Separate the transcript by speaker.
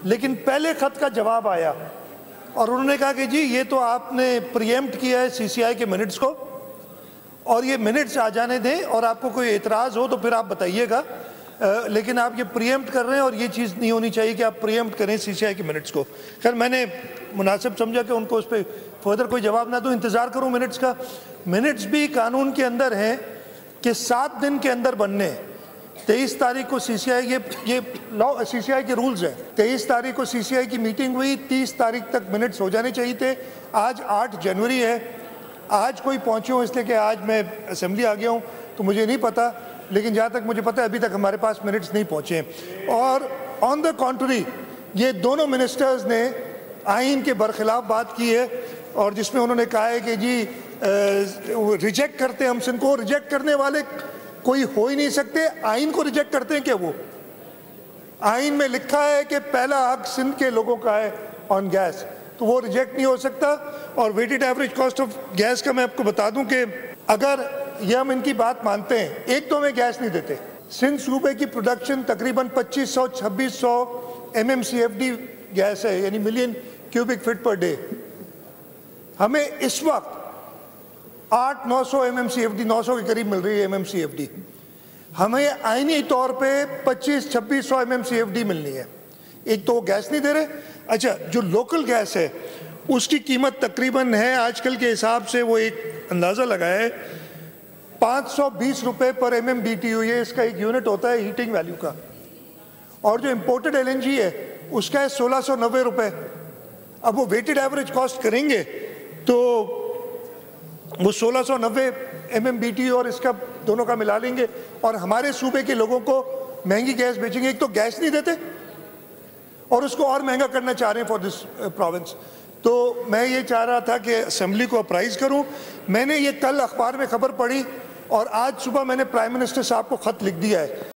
Speaker 1: लेकिन पहले ख़त का जवाब आया और उन्होंने कहा कि जी ये तो आपने प्रीएम्प्ट किया है सीसीआई के मिनट्स को और ये मिनट्स आ जाने दें और आपको कोई एतराज़ हो तो फिर आप बताइएगा, लेकिन आप ये प्रीएम्प्ट कर रहे हैं और ये चीज़ नहीं होनी चाहिए कि आप प्रीएम्प्ट करें सीसीआई के मिनट्स को। खैर मैंने मुनासिब समझा कि उनको उस पर फर्दर कोई जवाब ना दूं, इंतज़ार करूं मिनट्स का। मिनट्स भी कानून के अंदर हैं कि 7 दिन के अंदर बनने। 23 तारीख को सीसीआई ये लॉ सीसीआई के रूल्स हैं। 23 तारीख को सीसीआई की मीटिंग हुई, 30 तारीख तक मिनट्स हो जाने चाहिए थे। आज 8 जनवरी है, आज कोई पहुँचे हो इसलिए कि आज मैं असेंबली आ गया हूँ तो मुझे नहीं पता, लेकिन जहाँ तक मुझे पता है अभी तक हमारे पास मिनट्स नहीं पहुँचे हैं। और ऑन द कॉन्ट्री ये दोनों मिनिस्टर्स ने आइन के बरखिलाफ बात की है और जिसमें उन्होंने कहा है कि जी रिजेक्ट करते हैं हम सिंध को। रिजेक्ट करने वाले कोई हो ही नहीं सकते, आइन को रिजेक्ट करते हैं क्या? वो आइन में लिखा है कि पहला हक सिंध के लोगों का है ऑन गैस, तो वो रिजेक्ट नहीं हो सकता। और weighted average cost of gas का मैं आपको बता दूं कि अगर ये हम इनकी बात मानते हैं, एक तो हमें गैस नहीं देते। सिंध सूबे की प्रोडक्शन तकरीबन 2500-2600 MMCFD गैस है, यानी million cubic feet per day. हमें इस वक्त 800-900 MMCFD 900 के करीब मिल रही है MMCFD। हमें आईनी तौर पे 2500-2600 MMCFD मिलनी है। एक तो वो गैस नहीं दे रहे। अच्छा, जो लोकल गैस है उसकी कीमत तकरीबन है आजकल के हिसाब से, वो एक अंदाज़ा लगाया है 520 रुपये पर MMBTU, ये इसका एक यूनिट होता है हीटिंग वैल्यू का। और जो इम्पोर्टेड LNG है उसका है 1690 रुपये। अब वो वेटेड एवरेज कॉस्ट करेंगे तो वो 1690 MMBTU और इसका दोनों का मिला लेंगे और हमारे सूबे के लोगों को महंगी गैस बेचेंगे। एक तो गैस नहीं देते और उसको और महंगा करना चाह रहे हैं फॉर दिस प्रोविंस। तो मैं ये चाह रहा था कि असेंबली को अप्राइज़ करूं। मैंने ये कल अखबार में खबर पढ़ी और आज सुबह मैंने प्राइम मिनिस्टर साहब को ख़त लिख दिया है।